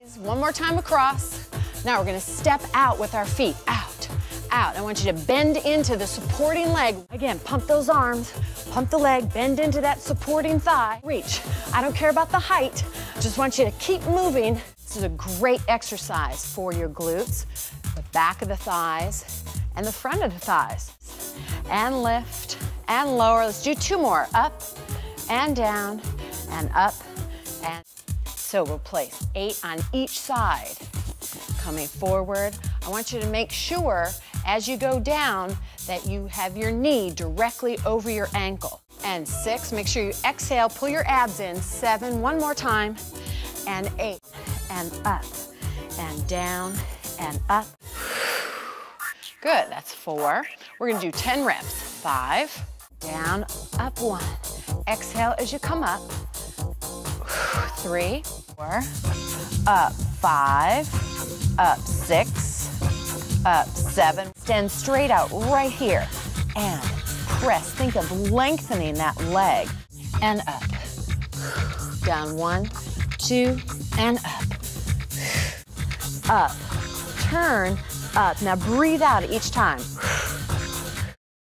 One more time across. Now we're gonna step out with our feet, out, out. I want you to bend into the supporting leg. Again, pump those arms, pump the leg, bend into that supporting thigh. Reach. I don't care about the height. Just want you to keep moving. This is a great exercise for your glutes, the back of the thighs, and the front of the thighs. And lift, and lower. Let's do 2 more. Up, and down, and up, and so we'll place 8 on each side. Coming forward, I want you to make sure as you go down that you have your knee directly over your ankle. And 6, make sure you exhale, pull your abs in. 7, one more time. And 8, and up, and down, and up. Good, that's 4. We're gonna do 10 reps. 5, down, up 1. Exhale as you come up. 3, 4, up 5, up 6, up 7. Stand straight out right here and press. Think of lengthening that leg and up. Down 1, 2, and up. Up, turn, up. Now breathe out each time.